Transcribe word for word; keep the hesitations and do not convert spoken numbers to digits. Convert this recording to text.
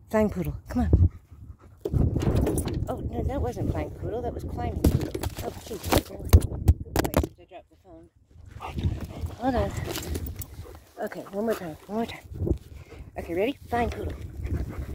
Flying poodle, come on. Oh, no, that wasn't flying poodle. That was climbing poodle. Oh, geez, good boy. Good boy, except I dropped the phone. Hold on. Okay, one more time. One more time. Okay, ready? Flying poodle.